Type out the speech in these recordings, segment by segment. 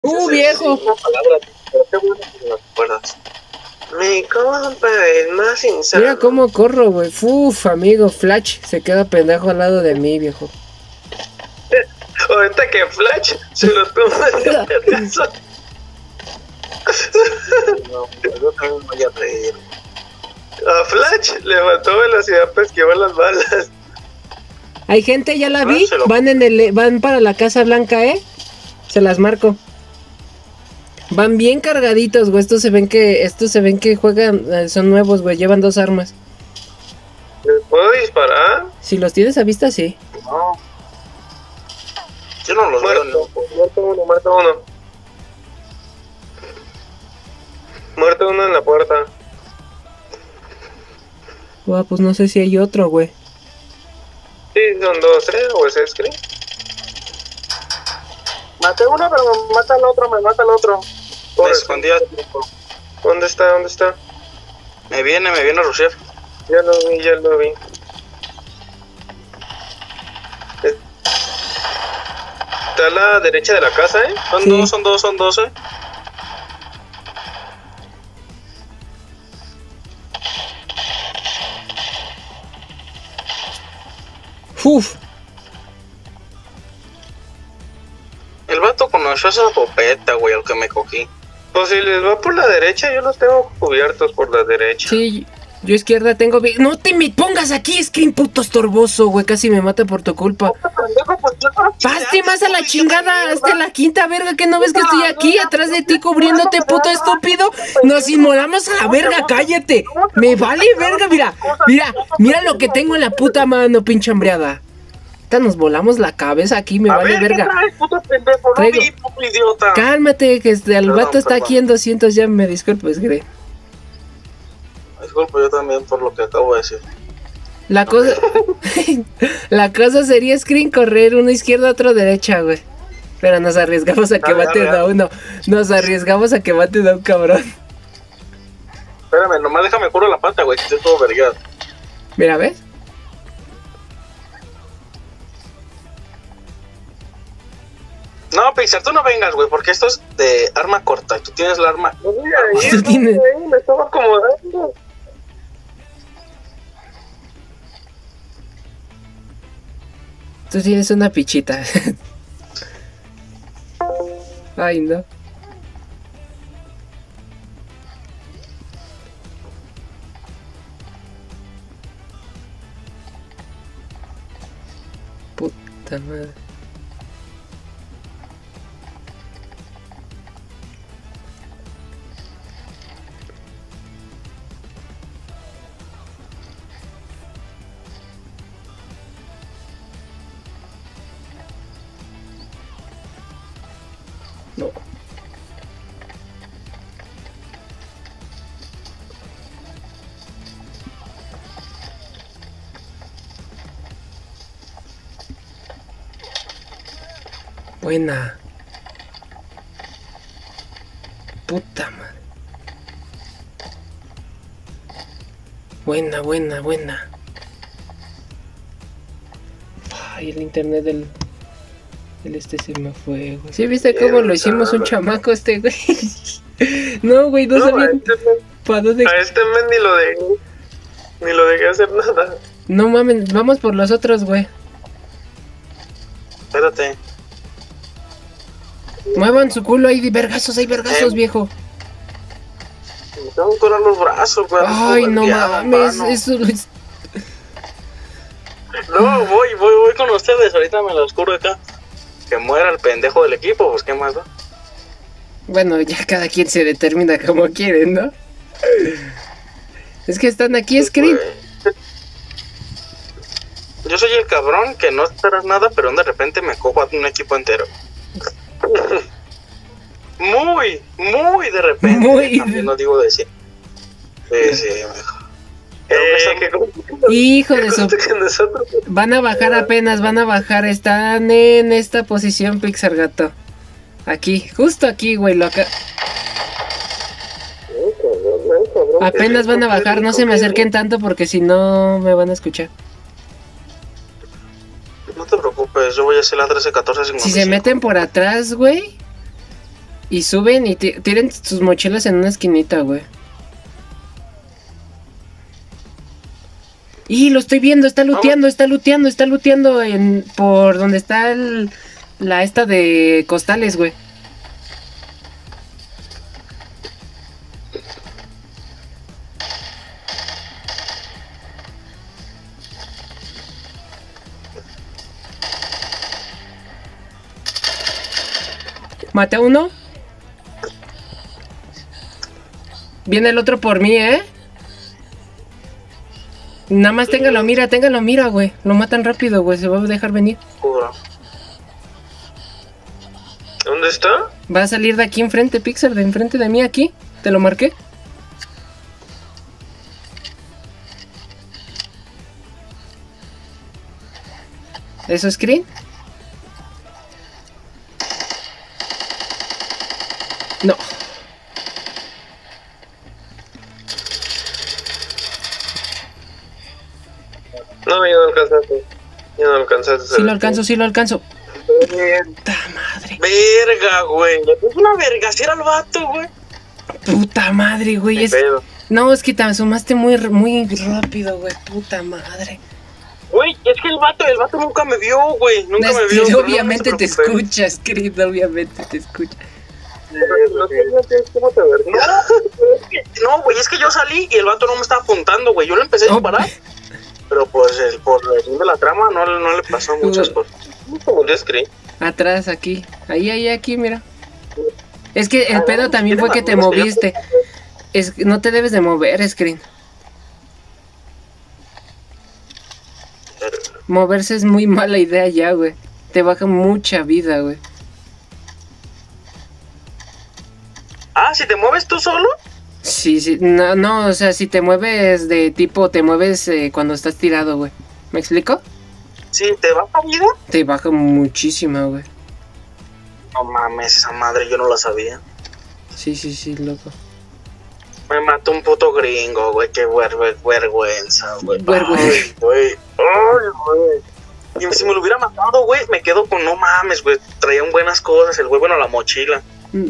Viejo. Una palabra, pero qué bueno que me acuerdas. Mi compa es más insano. Mira cómo corro, güey. Uf, amigo, Flash se queda pendejo al lado de mí, viejo. Ahorita que Flash se lo toma de vergazo. No, yo también voy a reír. A Flash le faltó velocidad para esquivar las balas. Hay gente, ya la vi. Van para la Casa Blanca, Se las marco. Van bien cargaditos, güey. Estos se ven que juegan, son nuevos, güey. Llevan 2 armas. ¿Les puedo disparar? Si los tienes a vista, sí. No. Yo no los veo, no. Muerto uno. Muerto uno en la puerta. Pues no sé si hay otro, güey. Sí, son 2, o es screen. Maté uno, pero me mata el otro. Me escondí. ¿Dónde está? Me viene a rushear. Ya lo vi. Está a la derecha de la casa, Son dos, Uf. El vato conoció esa popeta, güey, al que me cogí. Pues si les va por la derecha, yo los tengo cubiertos por la derecha. Sí, yo izquierda tengo bien. No te me pongas aquí, Screen, puto estorboso, güey. Casi me mata por tu culpa. Paste más a la chingada, hasta la quinta verga, que no ves que estoy aquí atrás de ti cubriéndote, puto estúpido. Nos inmolamos a la verga, cállate. Me vale verga, mira lo que tengo en la puta mano, pinche hambreada. Nos volamos la cabeza aquí, me vale verga. Cálmate, que el vato está aquí en 200, ya me disculpes, Gre. Disculpo yo también por lo que acabo de decir. La cosa sería, Screen, correr uno izquierda, otro derecha, güey. Pero nos arriesgamos a que maten a uno. Nos arriesgamos a que maten a un cabrón. Espérame, nomás déjame curo la pata, güey, que estoy todo vergado. Mira, ¿ves? No, Pixar, tú no vengas, güey, porque esto es de arma corta. Tú tienes la arma. No voy a ir, tú tienes... me estaba acomodando. Tú tienes una pichita. Ay, no. Puta madre. No. Buena. Puta madre. Buena. Ay, el internet del se me fue, güey. ¿Sí viste cómo lo hicimos un chamaco güey? No, güey, no sabía para dónde. A este men ni lo dejé hacer nada. No mames, vamos por los otros, güey. Espérate. Muevan su culo, hay vergazos, viejo. Me tengo que curar los brazos, güey. Ay, no mames, eso es... No, voy con ustedes, ahorita me los curo acá. Que muera el pendejo del equipo, pues qué más, ¿no? Bueno, ya cada quien se determina como quiere, ¿no? Es que están aquí, Screen. Yo soy el cabrón que no esperas nada, pero de repente me cojo a un equipo entero. Muy de repente. También no digo decir. Sí, mejor. Hijo de su... Van a bajar apenas, están en esta posición, Pixar Gato. Aquí, justo aquí, güey, lo acá. Apenas van a bajar, no se me acerquen tanto porque si no me van a escuchar. No te preocupes, yo voy a hacer la 13-14-55. Si se meten por atrás, güey, Y suben y tienen sus mochilas en una esquinita, güey. Y lo estoy viendo, está looteando por donde está la esta de costales, güey. Maté a uno. Viene el otro por mí, ¿eh? Nada más téngalo mira, güey. Lo matan rápido, güey. Se va a dejar venir. ¿Dónde está? Va a salir de aquí enfrente, Pixar, de enfrente de mí aquí. Te lo marqué. ¿Eso es screen? No. No, ya no alcanzaste. Ya no alcanzaste. Sí lo alcanzo. Puta madre. Verga, güey. Es una vergacera al vato, güey. Puta madre, güey. No, es que te asomaste muy rápido, güey. Puta madre. Güey, es que el vato nunca me vio, güey. Nunca me vio. Obviamente te escuchas, Creed. Obviamente te escucha. No, güey, es que yo salí y el vato no me estaba apuntando, güey. Yo le empecé a disparar. Pero pues por el fin de la trama no le pasó muchas cosas. ¿Cómo te escribí? Atrás, aquí. Ahí, aquí, mira. Es que el pedo también fue que te moviste. No te debes de mover, Screen. Moverse es muy mala idea ya, güey. Te baja mucha vida, güey. Ah, ¿si te mueves tú solo? Sí. No, o sea, si te mueves de tipo, te mueves cuando estás tirado, güey. ¿Me explico? Sí, ¿te baja vida? Te baja muchísima, güey. No mames, esa madre yo no la sabía. Sí, loco. Me mató un puto gringo, güey, qué vergüenza, güey. Vergüenza. Ay, güey. Y si me lo hubiera matado, güey, me quedo con no mames, güey. Traían buenas cosas, el güey, bueno, la mochila.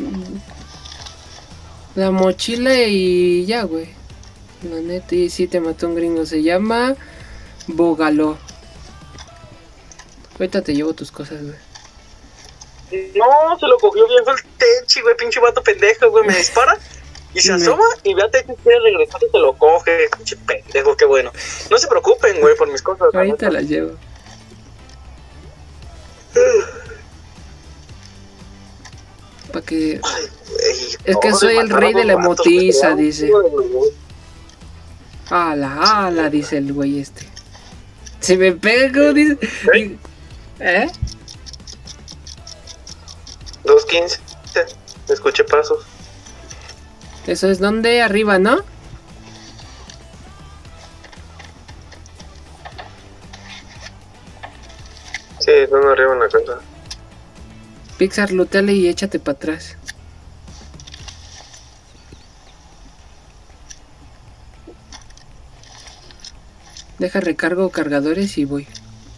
La mochila y ya, güey. La neta, y sí te mató un gringo. Se llama Bogaló. Ahorita te llevo tus cosas, güey. No, se lo cogió bien el Techi, güey, pinche vato pendejo, güey, me dispara. Y se asoma y ve a Techi quiere regresar y se lo coge, pinche pendejo, qué bueno. No se preocupen, güey, por mis cosas. Ahorita las llevo. Para que... Ay, güey, es que soy el rey de la emotiza, dice. Ala, dice el güey este. Si me pego, dice... ¿Eh? 2:15. Escuché pasos. Eso es donde arriba, ¿no? Sí, están arriba en la casa. Pixar, lúteale y échate para atrás. Deja recargo cargadores y voy.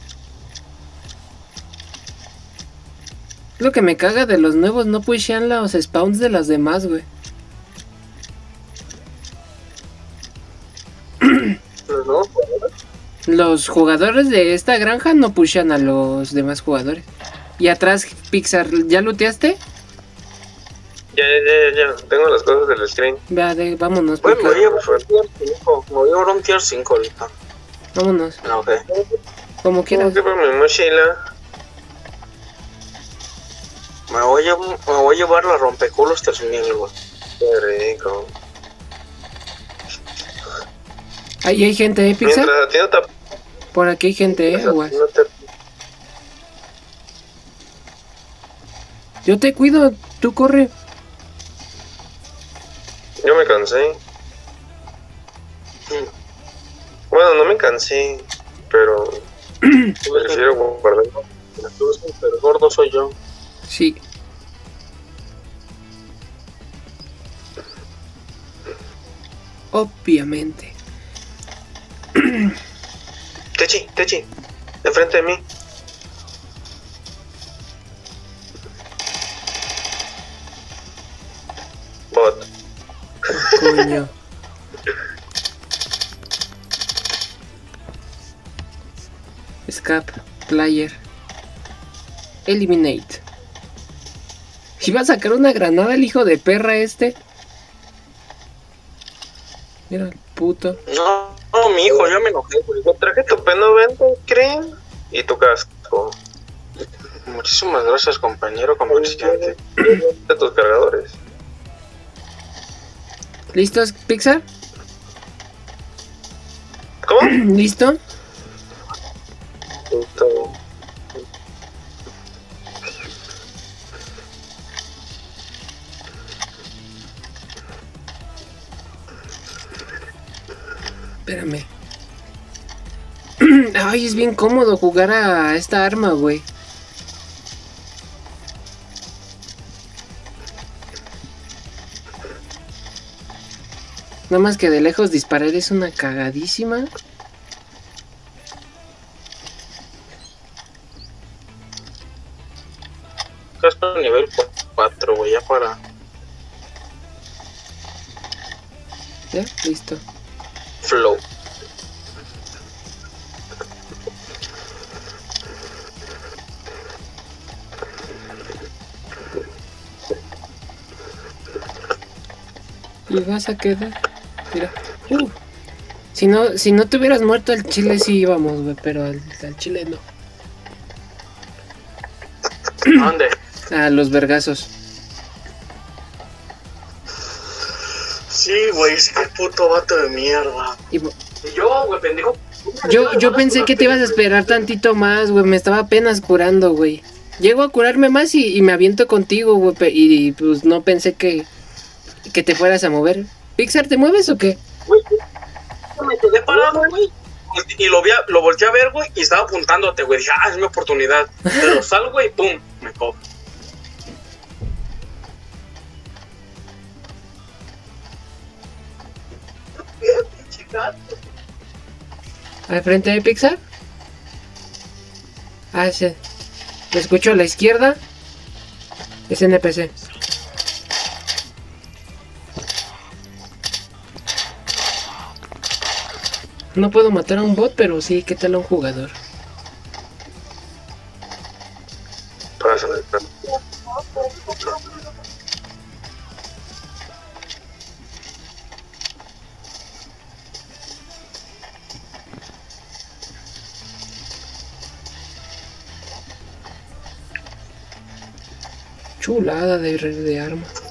Lo que me caga de los nuevos, no pushean los spawns de las demás, güey. ¿Los nuevos jugadores? Los jugadores de esta granja no pushean a los demás jugadores. Y atrás, Pixar, ¿ya looteaste? Ya. Tengo las cosas del screen. Vámonos. Pues me voy a un tier 5 ahorita. Vámonos. No, ok. Como quieras. Tengo que poner mi mochila. Me voy a llevar la rompeculos 3000, güey. Qué rico. Ahí hay gente, Pixar. Mientras a ti no te... Por aquí hay gente, güey. No te... Yo te cuido, tú corre. Yo me cansé. Bueno, no me cansé, pero prefiero guardar. Pero gordo soy yo. Sí. Obviamente. Techi, de frente de mí. bot. Coño. Escape, player. Eliminate. Iba a sacar una granada el hijo de perra este. Mira el puto. No, mi hijo, ya me enojé, güey. Yo traje tu P90, Scream, y tu casco. Muchísimas gracias, compañero comerciante. De tus cargadores. ¿Listos, Pixar? ¿Cómo? ¿Listo? Listo. Espérame. Ay, es bien cómodo jugar a esta arma, güey. Nada más que de lejos disparar es una cagadísima. Casco nivel 4, güey, ya para. Ya, listo. Flow. Y vas a quedar. Mira. Si no te hubieras muerto al chile sí íbamos, güey, pero al chile no. ¿A dónde? A los vergazos. Sí, güey, es que puto vato de mierda. Y yo, güey, pendejo. yo pensé que te ibas a esperar tantito más, güey. Me estaba apenas curando, güey. Llego a curarme más y me aviento contigo, güey. Y pues no pensé que te fueras a mover. Pixar, ¿te mueves o qué? Güey, me quedé parado, güey. Y lo volteé a ver, güey, y estaba apuntándote, güey. Dije, es mi oportunidad. Pero salgo y pum, me cojo. ¿Al frente de Pixar? Sí. Lo escucho a la izquierda. Es NPC. No puedo matar a un bot, pero sí, ¿qué tal a un jugador? Pásale. Chulada de arma.